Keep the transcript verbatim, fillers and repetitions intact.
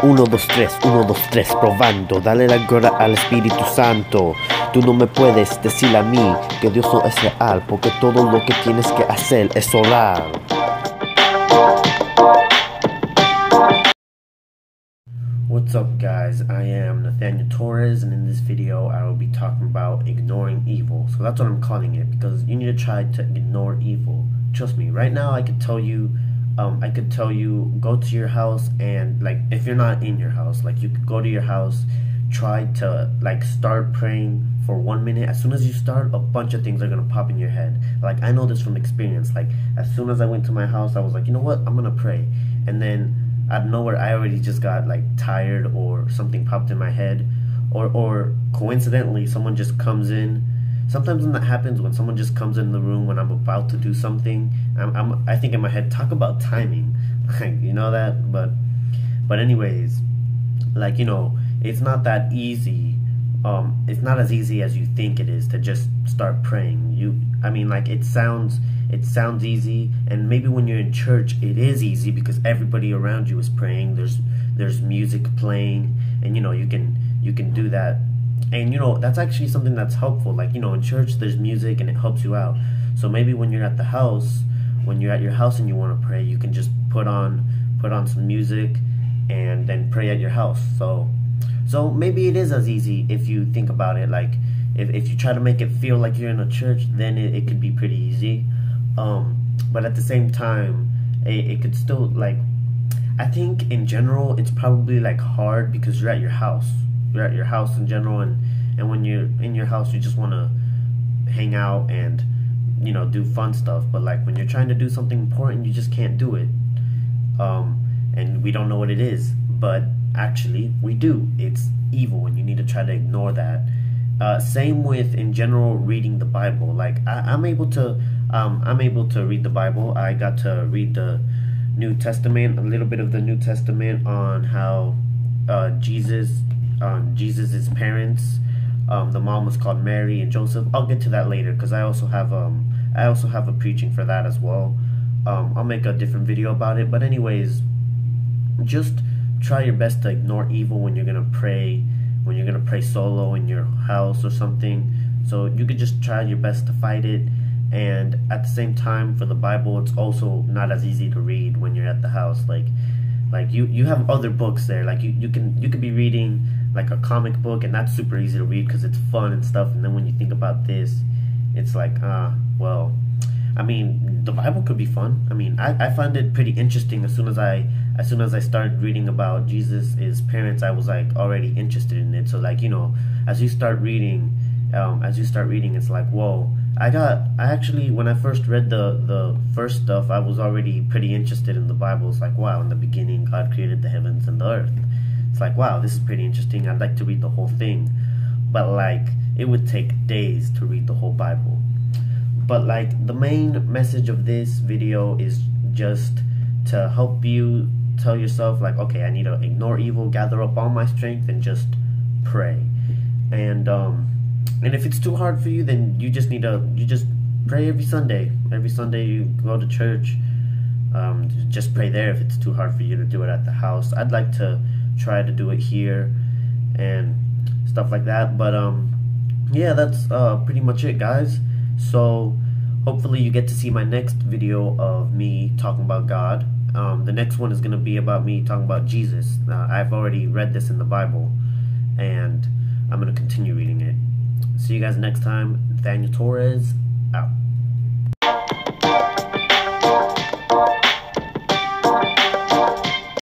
Uno, dos, tres, uno, dos, tres, probando. Dale la gloria al Espíritu Santo. Tú no me puedes decir a mí que Dios no es real, porque todo lo que tienes que hacer es orar. What's up, guys? I am Nathaniel Torres, and in this video I will be talking about ignoring evil. So that's what I'm calling it, because you need to try to ignore evil. Trust me, right now I could tell you um, I could tell you go to your house, and like if you're not in your house, like you could go to your house, try to like start praying for one minute. As soon as you start, a bunch of things are gonna pop in your head. Like I know this from experience. Like as soon as I went to my house, I was like, you know what, I'm gonna pray. And then out of nowhere I already just got like tired, or something popped in my head, or or coincidentally someone just comes in. Sometimes when that happens, when someone just comes in the room when I'm about to do something, I'm, I'm I think in my head, talk about timing. Like, you know that? But but anyways, like, you know, it's not that easy. Um it's not as easy as you think it is to just start praying. You I mean, like, it sounds it sounds easy, and maybe when you're in church it is easy because everybody around you is praying. There's there's music playing, and you know, you can you can do that. And you know, that's actually something that's helpful. Like, you know, in church there's music and it helps you out. So maybe when you're at the house, when you're at your house and you want to pray, you can just put on put on some music and then pray at your house. So so maybe it is as easy if you think about it. Like if, if you try to make it feel like you're in a church, then it, it could be pretty easy. Um, but at the same time, it, it could still, like, I think in general it's probably like hard because you're at your house. You're at your house in general, and, and when you're in your house you just want to hang out and, you know, do fun stuff. But like when you're trying to do something important, you just can't do it. Um, and we don't know what it is, but actually we do. It's evil, and you need to try to ignore that. Uh, same with, in general, reading the Bible. Like I, I'm able to um, I'm able to read the Bible. I got to read the New Testament, a little bit of the New Testament, on how uh, Jesus Um, Jesus's parents, um, the mom was called Mary and Joseph. I'll get to that later because I also have um I also have a preaching for that as well. Um, I'll make a different video about it. But anyways, just try your best to ignore evil when you're gonna pray, when you're gonna pray solo in your house or something. So you could just try your best to fight it. And at the same time, for the Bible, it's also not as easy to read when you're at the house. Like like you you have other books there. Like you you can you could be reading like a comic book, and that's super easy to read because it's fun and stuff. And then when you think about this, it's like, ah, uh, well, I mean, the Bible could be fun. I mean, I, I find it pretty interesting. As soon as I as soon as I started reading about Jesus, his parents, I was like already interested in it. So like, you know, as you start reading, um, as you start reading, it's like, whoa. I got, I actually, when I first read the, the first stuff, I was already pretty interested in the Bible. It's like, wow, in the beginning, God created the heavens and the earth. It's like, wow, this is pretty interesting. I'd like to read the whole thing. But like, it would take days to read the whole Bible. But like, the main message of this video is just to help you tell yourself, like, okay, I need to ignore evil, gather up all my strength, and just pray. And, um... And if it's too hard for you, then you just need to, you just pray every Sunday. Every Sunday you go to church, um, just pray there if it's too hard for you to do it at the house. I'd like to try to do it here and stuff like that. But, um, yeah, that's uh, pretty much it, guys. So hopefully you get to see my next video of me talking about God. Um, the next one is going to be about me talking about Jesus. Uh, I've already read this in the Bible, and I'm going to continue reading it. See you guys next time. Nathaniel Torres, out.